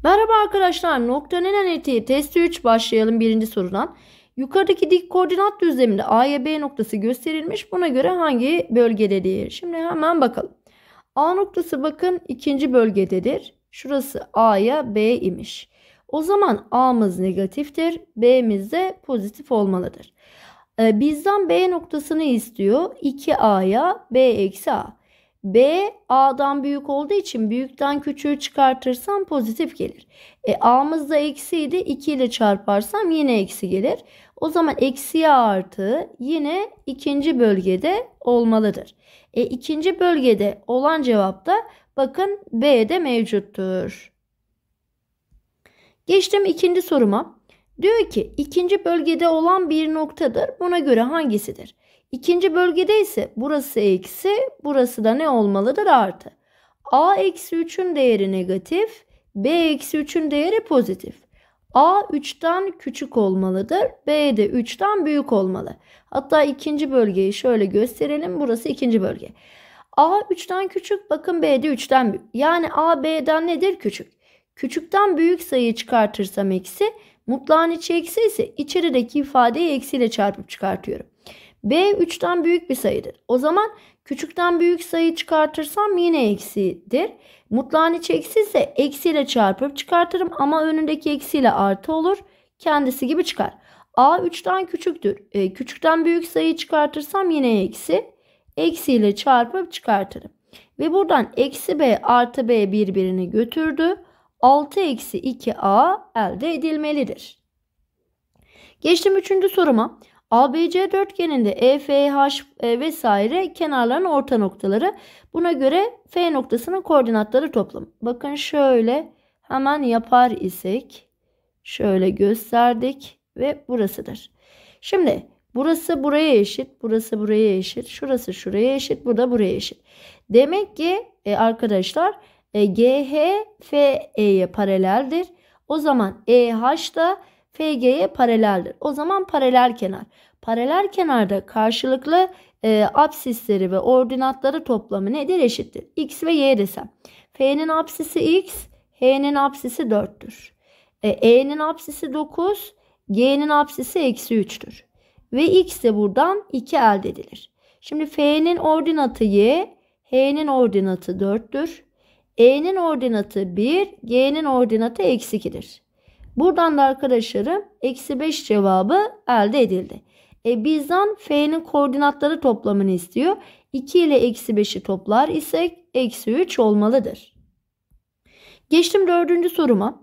Merhaba arkadaşlar, noktanın analitiği testi 3 başlayalım birinci sorudan. Yukarıdaki dik koordinat düzleminde A'ya B noktası gösterilmiş. Buna göre hangi bölgededir? Şimdi hemen bakalım. A noktası bakın ikinci bölgededir. Şurası A'ya B imiş. O zaman A'mız negatiftir, B'miz de pozitif olmalıdır. Bizden B noktasını istiyor. 2A'ya B eksi A. B A'dan büyük olduğu için büyükten küçüğü çıkartırsam pozitif gelir. A'mız da eksiydi. 2 ile çarparsam yine eksi gelir. O zaman eksi A artı yine ikinci bölgede olmalıdır. İkinci bölgede olan cevap da bakın B'de mevcuttur. Geçtim ikinci soruma. Diyor ki ikinci bölgede olan bir noktadır. Buna göre hangisidir? İkinci bölgede ise burası eksi, burası da ne olmalıdır? Artı. A eksi 3'ün değeri negatif, B eksi 3'ün değeri pozitif. A 3'ten küçük olmalıdır, B de 3'ten büyük olmalı. Hatta ikinci bölgeyi şöyle gösterelim. Burası ikinci bölge. A 3'ten küçük, bakın B de 3'ten büyük. Yani A B'den nedir? Küçük. Küçükten büyük sayıyı çıkartırsam eksi, mutlağın içi eksi ise içerideki ifadeyi eksiyle çarpıp çıkartıyorum. B 3'ten büyük bir sayıdır. O zaman küçükten büyük sayı çıkartırsam yine eksidir. Mutlağın içi eksi ise eksiyle çarpıp çıkartırım ama önündeki eksiyle artı olur. Kendisi gibi çıkar. A 3'ten küçüktür. Küçükten büyük sayı çıkartırsam yine eksi. Eksiyle çarpıp çıkartırım. Ve buradan eksi B artı B birbirini götürdü. 6 eksi 2A elde edilmelidir. Geçtim üçüncü soruma. ABC dörtgeninde E, F, H vesaire kenarların orta noktaları. Buna göre F noktasının koordinatları toplamı. Bakın şöyle hemen yapar isek şöyle gösterdik ve burasıdır. Şimdi burası buraya eşit, burası buraya eşit, şurası şuraya eşit, bu da buraya eşit. Demek ki arkadaşlar GH FE'ye paraleldir. O zaman EH da FG'ye paraleldir. O zaman paralel kenar. Paralel kenarda karşılıklı apsisleri ve ordinatları toplamı nedir? Eşittir. X ve Y desem. F'nin apsisi X, H'nin apsisi 4'tür. E'nin apsisi 9, G'nin apsisi eksi 3'tür. Ve X de buradan 2 elde edilir. Şimdi F'nin ordinatı Y, H'nin ordinatı 4'tür. E'nin ordinatı 1, G'nin ordinatı eksi 2'dir. Buradan da arkadaşlarım eksi 5 cevabı elde edildi. Bizden F'nin koordinatları toplamını istiyor. 2 ile eksi 5'i toplar isek eksi 3 olmalıdır. Geçtim dördüncü soruma.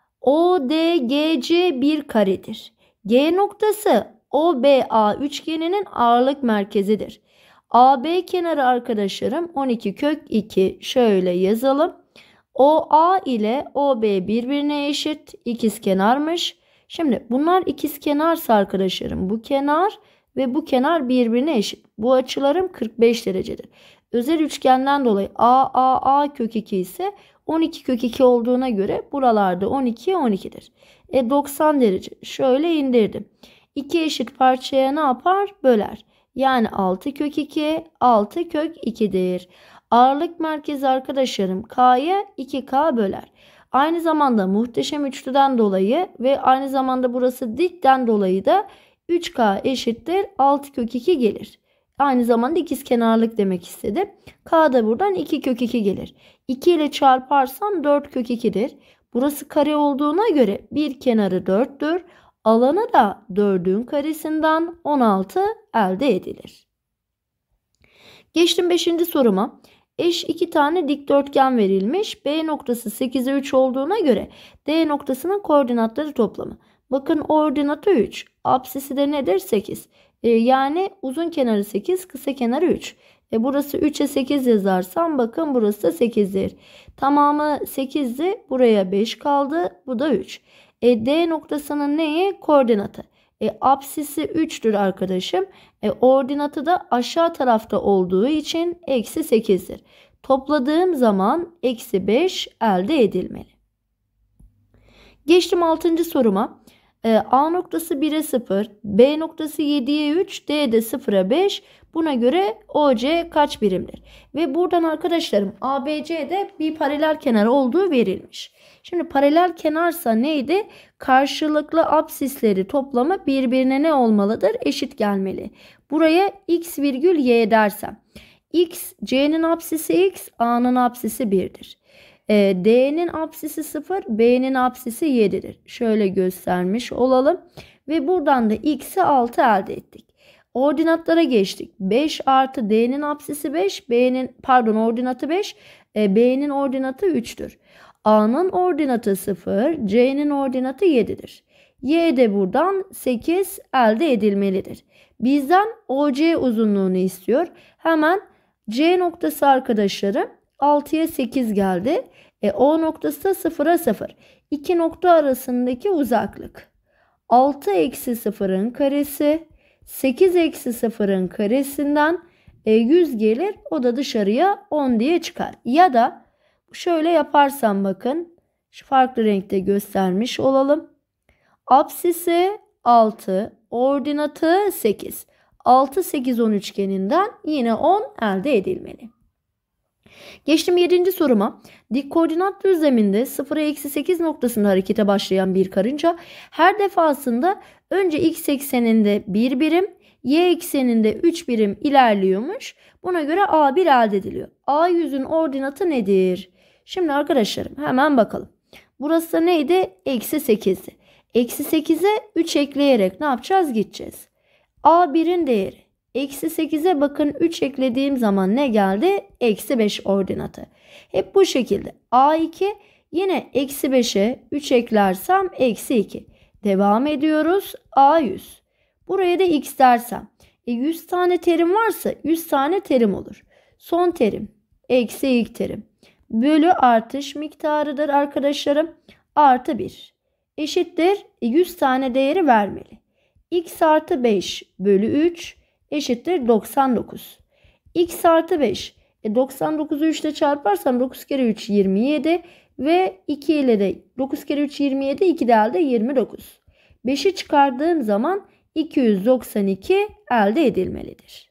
ODGC bir karedir. G noktası OBA üçgeninin ağırlık merkezidir. AB kenarı arkadaşlarım 12 kök 2 şöyle yazalım. OA ile OB birbirine eşit ikizkenarmış. Şimdi bunlar ikizkenarsa arkadaşlarım bu kenar ve bu kenar birbirine eşit. Bu açılarım 45 derecedir. Özel üçgenden dolayı AAA kök 2 ise 12 kök 2 olduğuna göre buralarda 12 12'dir. 90 derece. Şöyle indirdim. İki eşit parçaya ne yapar? Böler. Yani 6 kök 2 6 kök 2'dir. Ağırlık merkezi arkadaşlarım K'ya 2K böler. Aynı zamanda muhteşem üçlüden dolayı ve aynı zamanda burası dikten dolayı da 3K eşittir 6 kök 2 gelir. Aynı zamanda ikizkenarlık demek istedi. K da buradan 2 kök 2 gelir. 2 ile çarparsam 4 kök 2'dir. Burası kare olduğuna göre bir kenarı 4'tür. Alanı da 4'ün karesinden 16 elde edilir. Geçtim 5. soruma. Eş 2 tane dikdörtgen verilmiş. B noktası 8'e 3 olduğuna göre D noktasının koordinatları toplamı. Bakın ordinatı 3. Apsisi de nedir? 8. Yani uzun kenarı 8, kısa kenarı 3. Burası 3'e 8 yazarsam bakın burası da 8'dir. Tamamı 8'di. Buraya 5 kaldı. Bu da 3. D noktasının neyi? Koordinatı. Apsisi 3'tür arkadaşım. Ordinatı da aşağı tarafta olduğu için eksi 8'dir. Topladığım zaman eksi 5 elde edilmeli. Geçtim 6. soruma. A noktası 1'e 0, B noktası 7'ye 3, D de 0'a 5. Buna göre OC kaç birimdir? Ve buradan arkadaşlarım ABC'de bir paralel kenar olduğu verilmiş. Şimdi paralel kenarsa neydi? Karşılıklı apsisleri toplamı birbirine ne olmalıdır? Eşit gelmeli. Buraya x virgül y dersem. X, C'nin apsisi x, A'nın apsisi 1'dir. D'nin apsisi 0, B'nin apsisi 7'dir. Şöyle göstermiş olalım. Ve buradan da x'i 6 elde ettik. Ordinatlara geçtik. 5 artı D'nin apsisi 5, ordinatı 5, B'nin ordinatı 3'tür. A'nın ordinatı 0, C'nin ordinatı 7'dir. Y de buradan 8 elde edilmelidir. Bizden OC uzunluğunu istiyor. Hemen C noktası arkadaşlarım 6'ya 8 geldi. O noktası da 0'a 0. İki nokta arasındaki uzaklık. 6 eksi 0'ın karesi 8 eksi 0'ın karesinden 100 gelir. O da dışarıya 10 diye çıkar. Ya da şöyle yaparsam bakın. Şu farklı renkte göstermiş olalım. Apsisi 6, ordinatı 8. 6, 8, 10 üçgeninden yine 10 elde edilmeli. Geçtim 7. soruma. Dik koordinat düzleminde 0'a eksi 8 noktasında harekete başlayan bir karınca her defasında önce x ekseninde 1 birim, y ekseninde 3 birim ilerliyormuş. Buna göre A1 elde ediliyor. A100'ün ordinatı nedir? Şimdi arkadaşlarım hemen bakalım. Burası da neydi? Eksi 8'di. Eksi 8'e 3 ekleyerek ne yapacağız? Gideceğiz. A1'in değeri. Eksi 8'e bakın 3 eklediğim zaman ne geldi? Eksi 5 ordinatı. Hep bu şekilde. A2 yine eksi 5'e 3 eklersem eksi 2. Devam ediyoruz. A100. Buraya da x dersem. 100 tane terim varsa 100 tane terim olur. Son terim. Eksi ilk terim. Bölü artış miktarıdır arkadaşlarım. Artı 1. Eşittir 100 tane değeri vermeli. X artı 5 bölü 3 eşittir 99. X artı 5. 99'u 3 ile çarparsam 9 kere 3 27 ve 2 ile de 9 kere 3 27, 2 de elde 29. 5'i çıkardığım zaman 292 elde edilmelidir.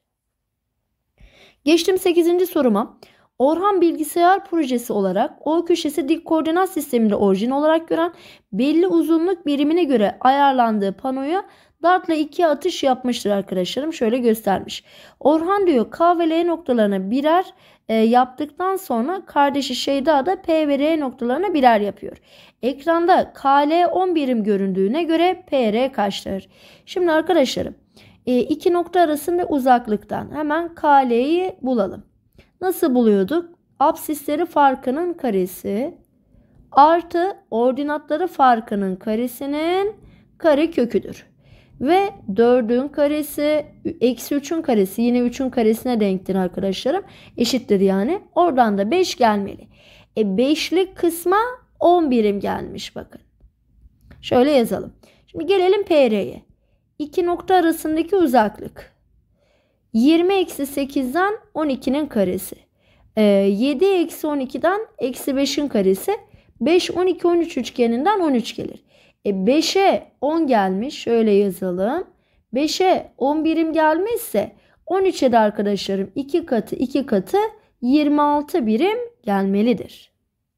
Geçtim 8. soruma. Orhan bilgisayar projesi olarak O köşesi dik koordinat sisteminde orijin olarak gören belli uzunluk birimine göre ayarlandığı panoya dartla 2 atış yapmıştır arkadaşlarım. Şöyle göstermiş. Orhan diyor K ve L noktalarına birer yaptıktan sonra kardeşi Şeyda da P ve R noktalarına birer yapıyor. Ekranda KL 10 birim göründüğüne göre PR kaçtır? Şimdi arkadaşlarım iki nokta arasında uzaklıktan hemen KL'yi bulalım. Nasıl buluyorduk? Apsisleri farkının karesi artı ordinatları farkının karesinin kareköküdür. Ve 4'ün karesi eksi 3'ün karesi yine 3'ün karesine denktir arkadaşlarım. Eşittir yani. Oradan da 5 gelmeli. 5'lik kısma 10 birim gelmiş bakın. Şöyle yazalım. Şimdi gelelim PR'ye. İki nokta arasındaki uzaklık. 20 eksi 8'den 12'nin karesi. 7 eksi 12'den eksi 5'in karesi. 5, 12, 13 üçgeninden 13 gelir. 5'e 10 gelmiş. Şöyle yazalım. 5'e 10 birim gelmişse 13'e de arkadaşlarım 2 katı 26 birim gelmelidir.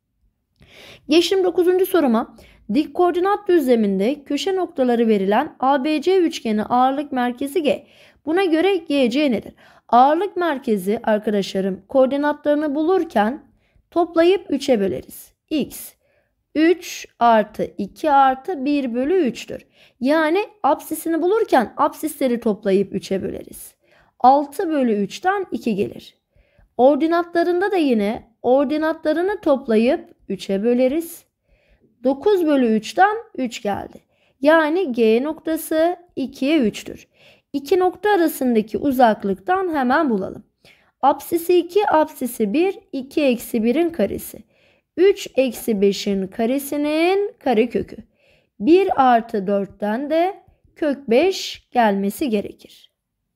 Geçtim 9. soruma. Dik koordinat düzleminde köşe noktaları verilen ABC üçgeni ağırlık merkezi G. Buna göre GC nedir? Ağırlık merkezi arkadaşlarım koordinatlarını bulurken toplayıp 3'e böleriz. X 3 artı 2 artı 1 bölü 3'tür. Yani apsisini bulurken apsisleri toplayıp 3'e böleriz. 6 bölü 3'ten 2 gelir. Ordinatlarında da yine ordinatlarını toplayıp 3'e böleriz. 9 bölü 3'ten 3 geldi. Yani G noktası 2'ye 3'tür. İki nokta arasındaki uzaklıktan hemen bulalım. Apsisi 2, apsisi 1, 2 eksi 1'in karesi. 3 eksi 5'in karesinin karekökü. 1 artı 4'ten de kök 5 gelmesi gerekir.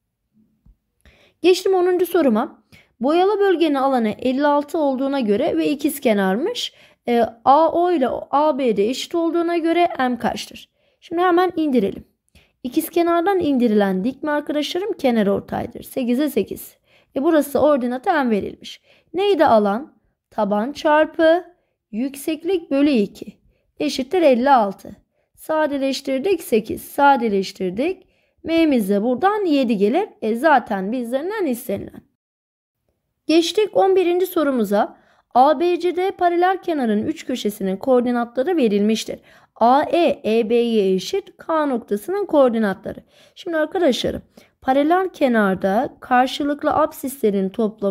Geçtim 10. soruma. Boyalı bölgenin alanı 56 olduğuna göre ve ikizkenarmış. AO ile AB'de eşit olduğuna göre M kaçtır? Şimdi hemen indirelim. İkizkenardan indirilen dik mi arkadaşlarım? Kenarortaydır. 8'e 8. Burası ordinatı n verilmiş. Neydi alan? Taban çarpı yükseklik bölü 2 eşittir 56. Sadeleştirdik 8. Sadeleştirdik. M'miz de buradan 7 gelir. Zaten bizlerinden istenilen. Geçtik 11. sorumuza. ABCD paralel kenarın 3 köşesinin koordinatları verilmiştir. AE, EB'ye eşit K noktasının koordinatları. Şimdi arkadaşlarım, paralel kenarda karşılıklı absislerin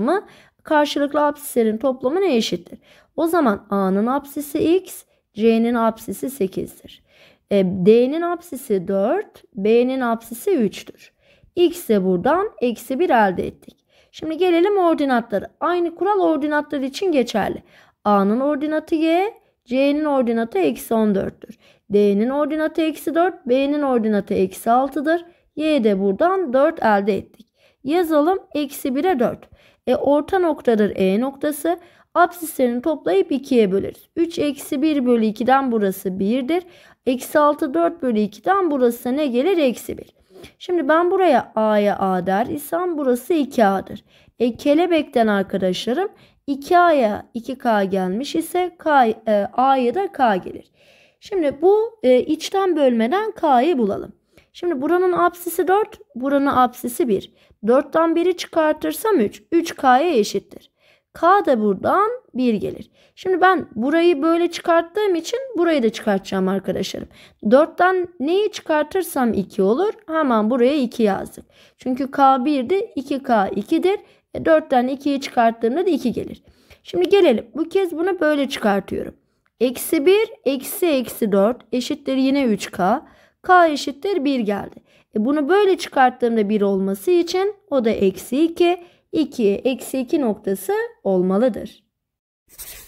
toplamı ne eşittir? O zaman A'nın absisi x, C'nin absisi 8'dir. D'nin absisi 4, B'nin absisi 3'tür. X de buradan eksi 1 elde ettik. Şimdi gelelim ordinatları. Aynı kural ordinatlar için geçerli. A'nın ordinatı y, C'nin ordinatı eksi 14'tür. D'nin ordinatı eksi 4, B'nin ordinatı eksi 6'dır. Y de buradan 4 elde ettik. Yazalım eksi 1'e 4. Orta noktadır E noktası. Absislerini toplayıp 2'ye böleriz. 3 eksi 1 bölü 2'den burası 1'dir. Eksi 6 4 bölü 2'den burası ne gelir? Eksi 1. Şimdi ben buraya A'ya A der isem burası 2A'dır. Kelebekten arkadaşlarım 2A'ya 2K gelmiş ise A'ya da K gelir. Şimdi bu içten bölmeden K'yı bulalım. Şimdi buranın apsisi 4, buranın apsisi 1. 4'ten 1'i çıkartırsam 3. 3K'ya eşittir. K da buradan 1 gelir. Şimdi ben burayı böyle çıkarttığım için burayı da çıkartacağım arkadaşlarım. 4'ten neyi çıkartırsam 2 olur. Hemen buraya 2 yazdık. Çünkü K 1'di, 2K 2'dir. 4'ten 2'yi çıkarttığımda da 2 gelir. Şimdi gelelim. Bu kez bunu böyle çıkartıyorum. Eksi 1 eksi 4 eşittir yine 3K. K eşittir 1 geldi. Bunu böyle çıkarttığımda 1 olması için o da eksi 2. 2'ye eksi 2 noktası olmalıdır.